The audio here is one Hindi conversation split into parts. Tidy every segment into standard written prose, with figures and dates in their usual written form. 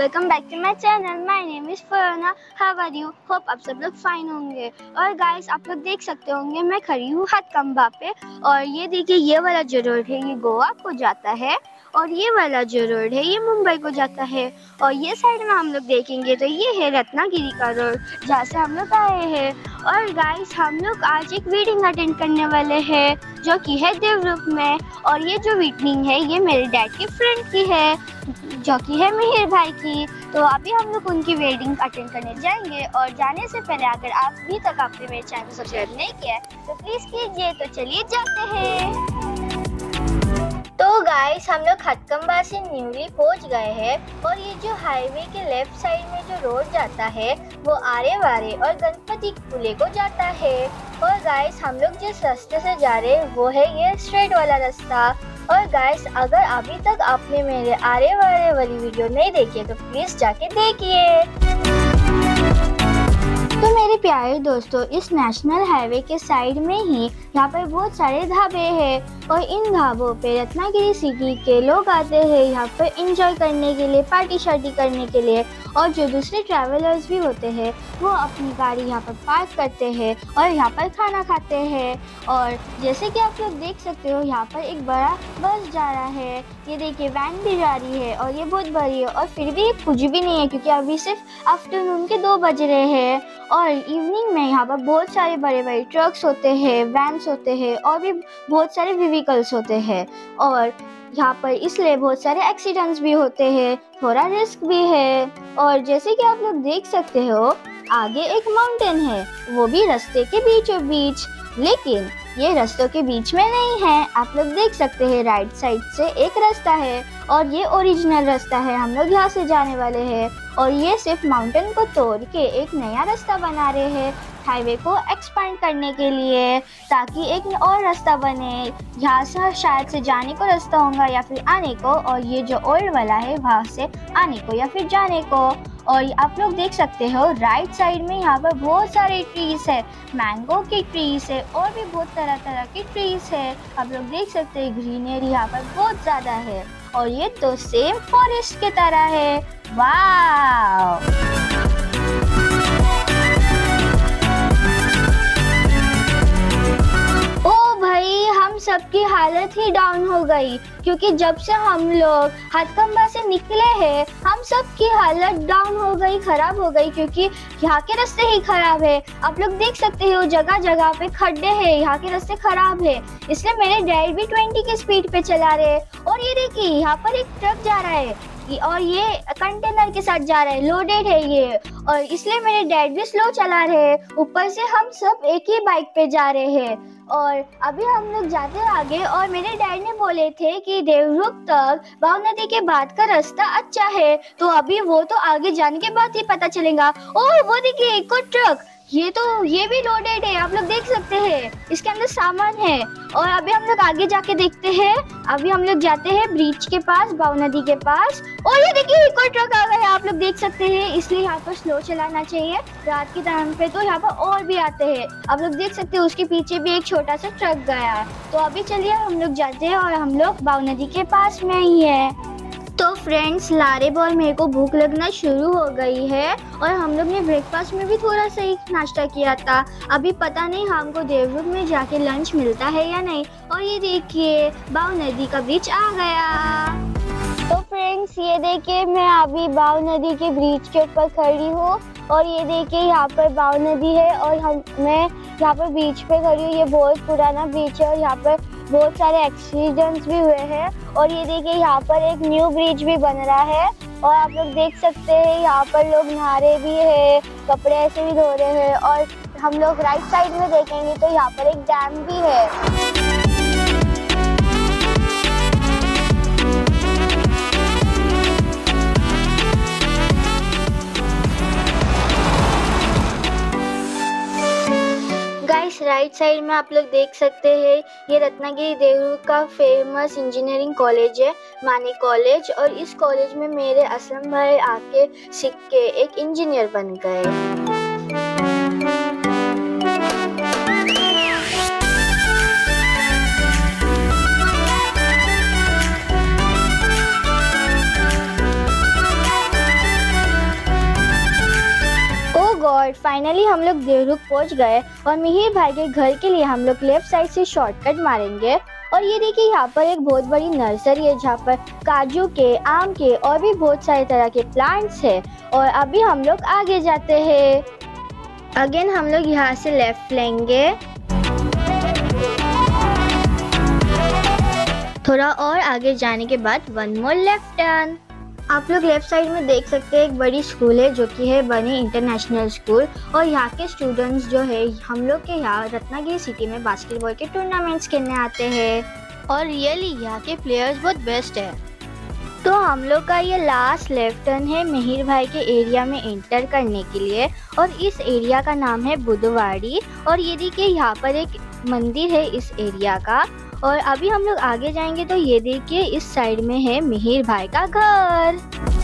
Welcome back to my channel. My name is Farhana. How are you? Hope आप सब लोग फाइन होंगे। और गाइस, आप लोग देख सकते होंगे मैं खड़ी हूँ हाथकंबा पे। और ये देखिए, ये वाला जो रोड है ये गोवा को जाता है, और ये वाला जो रोड है ये मुंबई को जाता है। और ये साइड में हम लोग देखेंगे तो ये है रत्नागिरी का रोड, जहाँ से हम लोग आए हैं। और गाइस, हम लोग आज एक वेडिंग अटेंड करने वाले हैं जो कि है देवरूप में। और ये जो वेडिंग है ये मेरे डैड के फ्रेंड की है, जो कि है मिहिर भाई की। तो अभी हम लोग उनकी वेडिंग अटेंड करने जाएंगे। और जाने से पहले अगर आप अभी तक आपने मेरे चैनल को सब्सक्राइब नहीं किया है तो प्लीज़ कीजिए। तो चलिए जाते हैं। तो गाइस, हम लोग हाथकंबा से न्यूली पहुंच गए हैं। और ये जो हाईवे के लेफ्ट साइड में जो रोड जाता है वो आरे वारे और गणपति पुले को जाता है। और गाइस, हम लोग जिस रास्ते से जा रहे हैं वो है ये स्ट्रेट वाला रास्ता। और गाइस, अगर अभी तक आपने मेरे आरे वारे वाली वीडियो नहीं देखी है तो प्लीज जाके देखिए। तो मेरे प्यारे दोस्तों, इस नेशनल हाईवे के साइड में ही यहाँ पर बहुत सारे ढाबे हैं। और इन ढाबों पे रत्नागिरी सिटी के लोग आते हैं यहाँ पर एंजॉय करने के लिए, पार्टी शार्टी करने के लिए। और जो दूसरे ट्रैवलर्स भी होते हैं वो अपनी गाड़ी यहाँ पर पार्क करते हैं और यहाँ पर खाना खाते हैं। और जैसे कि आप लोग देख सकते हो, यहाँ पर एक बड़ा बस जा रहा है। ये देखिए, वैन भी जा रही है और ये बहुत बड़ी है। और फिर भी कुछ भी नहीं है क्योंकि अभी सिर्फ आफ्टरनून के 2 बज रहे हैं। और इवनिंग में यहाँ पर बहुत सारे बड़े बड़े ट्रक्स होते हैं, वैन्स होते हैं और भी बहुत सारे व्हीकल्स होते हैं। और यहाँ पर इसलिए बहुत सारे एक्सीडेंट्स भी होते हैं, थोड़ा रिस्क भी है। और जैसे कि आप लोग देख सकते हो, आगे एक माउंटेन है, वो भी रास्ते के बीचों बीच। लेकिन ये रास्तों के बीच में नहीं है, आप लोग देख सकते हैं राइट साइड से एक रास्ता है और ये ओरिजिनल रास्ता है। हम लोग यहाँ से जाने वाले हैं। और ये सिर्फ माउंटेन को तोड़ के एक नया रास्ता बना रहे हैं हाईवे को एक्सपांड करने के लिए, ताकि एक और रास्ता बने। यहाँ से शायद से जाने को रास्ता होगा या फिर आने को, और ये जो ओल्ड वाला है वहाँ से आने को या फिर जाने को। और आप लोग देख सकते हो राइट साइड में यहाँ पर बहुत सारे ट्रीज है, मैंगो की ट्रीज है और भी बहुत तरह तरह की ट्रीज है। आप लोग देख सकते हैं ग्रीनरी यहाँ पर बहुत ज़्यादा है। और ये तो सेम फॉरेस्ट के तरह है। वाव! हम सबकी हालत ही डाउन हो गई क्योंकि जब से हम लोग हाथकंबा से निकले हैं हम सबकी हालत डाउन हो गई, खराब हो गई, क्योंकि यहाँ के रास्ते ही खराब है। आप लोग देख सकते हो जगह जगह पे खड्डे हैं, यहाँ के रास्ते खराब है। इसलिए मेरे डैड भी 20 की स्पीड पे चला रहे हैं। और ये देखिए, यहाँ पर एक ट्रक जा रहा है और ये कंटेनर के साथ जा रहा है, लोडेड है ये। और इसलिए मेरे डैड भी स्लो चला रहे हैं। ऊपर से हम सब एक ही बाइक पे जा रहे हैं। और अभी हम लोग जाते हैं आगे। और मेरे डैड ने बोले थे कि देवरूप तक भाव नदी के बाद का रास्ता अच्छा है, तो अभी वो तो आगे जाने के बाद ही पता चलेगा। ओह, वो देखिए एक और ट्रक, ये भी लोडेड है। आप लोग देख सकते हैं इसके अंदर सामान है। और अभी हम लोग आगे जाके देखते हैं। अभी हम लोग जाते हैं ब्रिज के पास, भाव नदी के पास। और ये देखिए एक और ट्रक आ गया है, आप लोग देख सकते हैं। इसलिए यहाँ पर स्लो चलाना चाहिए रात के टाइम पे, तो यहाँ पर और भी आते हैं। आप लोग देख सकते हैं उसके पीछे भी एक छोटा सा ट्रक गया है। तो अभी चलिए हम लोग जाते हैं और हम लोग भाव नदी के पास में ही है। तो फ्रेंड्स, लारे बॉल मेरे को भूख लगना शुरू हो गई है। और हम लोग ने ब्रेकफास्ट में भी थोड़ा सा ही नाश्ता किया था। अभी पता नहीं हमको देवरूप में जाके लंच मिलता है या नहीं। और ये देखिए, भाव नदी का ब्रिज आ गया। तो फ्रेंड्स, ये देखिए मैं अभी भाव नदी के ब्रिज के ऊपर खड़ी हूँ। और ये देखिए यहाँ पर भाव नदी है और मैं यहाँ पर बीच पे खड़ी हूँ। ये बहुत पुराना ब्रिज है और यहाँ पर बहुत सारे एक्सीडेंट्स भी हुए हैं। और ये देखिए यहाँ पर एक न्यू ब्रिज भी बन रहा है। और आप लोग देख सकते हैं यहाँ पर लोग नहा रहे भी है, कपड़े ऐसे भी धो रहे हैं। और हम लोग राइट साइड में देखेंगे तो यहाँ पर एक डैम भी है। गाइस, राइट साइड में आप लोग देख सकते हैं ये रत्नागिरी देवरूप का फेमस इंजीनियरिंग कॉलेज है, मानी कॉलेज। और इस कॉलेज में मेरे असलम भाई आके सीख के एक इंजीनियर बन गए। फाइनली हम लोग देवरुख पहुंच गए और मिहिर भाई के घर के लिए हम लोग लेफ्ट साइड से शॉर्टकट मारेंगे। और ये देखिए यहाँ पर एक बहुत बड़ी नर्सरी है जहाँ पर काजू के, आम के और भी बहुत सारे तरह के प्लांट्स है। और अभी हम लोग आगे जाते हैं। अगेन हम लोग यहाँ से लेफ्ट लेंगे, थोड़ा और आगे जाने के बाद वन मोर लेफ्ट टर्न। आप लोग लेफ्ट साइड में देख सकते हैं एक बड़ी स्कूल है जो कि है बनी इंटरनेशनल स्कूल। और यहाँ के स्टूडेंट्स जो है हम लोग के यहाँ रत्नागिरी सिटी में बास्केटबॉल के टूर्नामेंट्स खेलने आते हैं और रियली यहाँ के प्लेयर्स बहुत बेस्ट है। तो हम लोग का ये लास्ट लेफ्ट टर्न है मिहिर भाई के एरिया में एंटर करने के लिए। और इस एरिया का नाम है बुधवाड़ी। और ये देखिए यहाँ पर एक मंदिर है इस एरिया का। और अभी हम लोग आगे जाएंगे तो ये देखिए इस साइड में है मिहिर भाई का घर।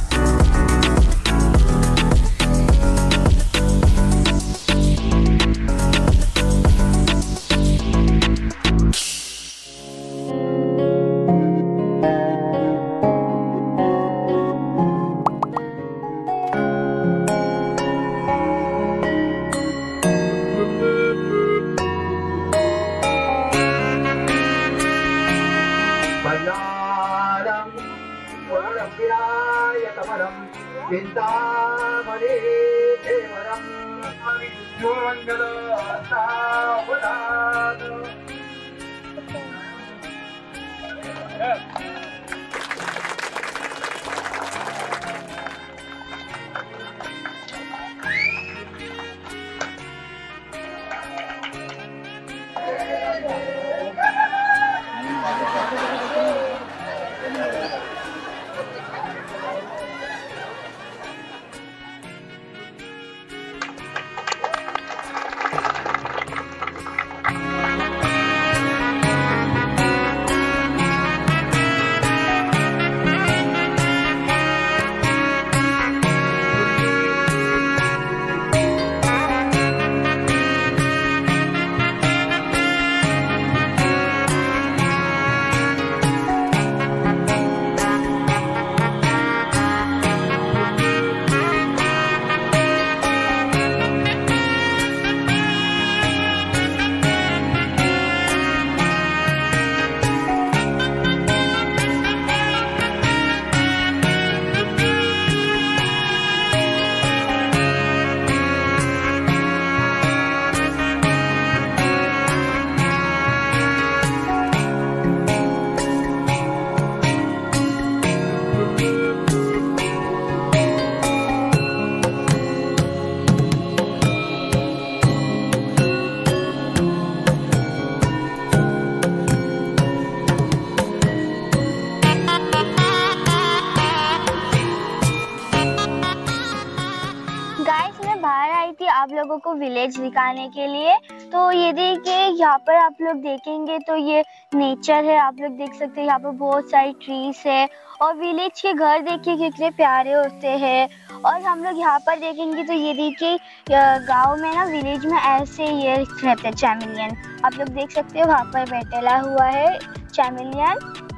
आप लोगों को विलेज दिखाने के लिए। तो ये देखिए यहाँ पर आप लोग देखेंगे तो ये नेचर है, आप लोग देख सकते हैं यहाँ पर बहुत सारी ट्रीज है। और विलेज के घर देखिए कितने प्यारे होते हैं। और हम लोग यहाँ पर देखेंगे तो ये देखिए गांव में ना, विलेज में ऐसे ये रहते हैं चैमेलियन। आप लोग देख सकते हो वहाँ पर बैठा हुआ है चैमेलियन।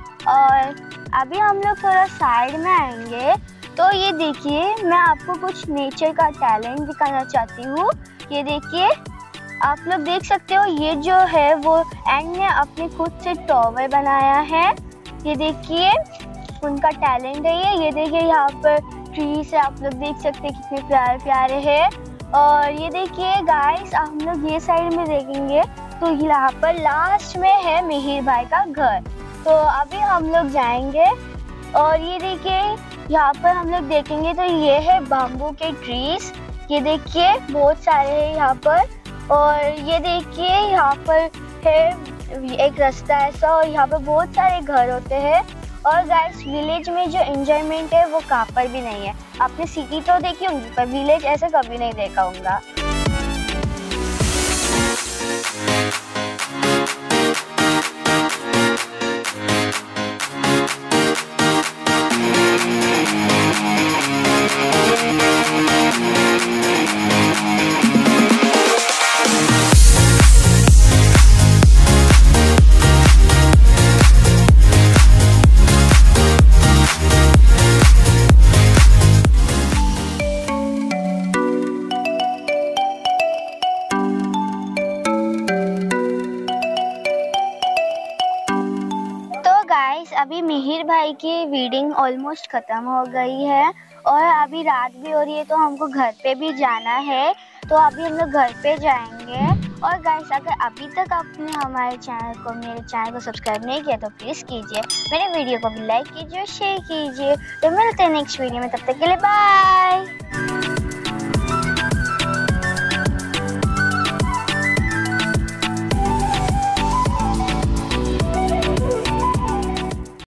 और अभी हम लोग थोड़ा साइड में आएंगे तो ये देखिए मैं आपको कुछ नेचर का टैलेंट दिखाना चाहती हूँ। ये देखिए आप लोग देख सकते हो ये जो है वो एंड ने अपने खुद से टॉवर बनाया है। ये देखिए उनका टैलेंट है ये देखिए यहाँ पर ट्रीज है, आप लोग देख सकते हैं कितने प्यारे प्यारे हैं। और ये देखिए गाइस हम लोग ये साइड में देखेंगे तो यहाँ पर लास्ट में है मिहिर भाई का घर। तो अभी हम लोग जाएंगे और ये देखिए यहाँ पर हम लोग देखेंगे तो ये है बाम्बू के ट्रीज। ये देखिए बहुत सारे हैं यहाँ पर। और ये देखिए यहाँ पर है एक रास्ता ऐसा और यहाँ पर बहुत सारे घर होते हैं। और गाइस विलेज में जो एंजॉयमेंट है वो कहाँ पर भी नहीं है। आपने सिटी तो देखी होंगी पर विलेज ऐसे कभी नहीं देखा होगा। अभी मिहिर भाई की रीडिंग ऑलमोस्ट ख़त्म हो गई है और अभी रात भी हो रही है तो हमको घर पे भी जाना है, तो अभी हम लोग घर पे जाएंगे। और गाइस अगर अभी तक आपने मेरे चैनल को सब्सक्राइब नहीं किया तो प्लीज़ कीजिए, मेरे वीडियो को भी लाइक कीजिए और शेयर कीजिए। तो मिलते हैं नेक्स्ट वीडियो में, तब तक के लिए बाय।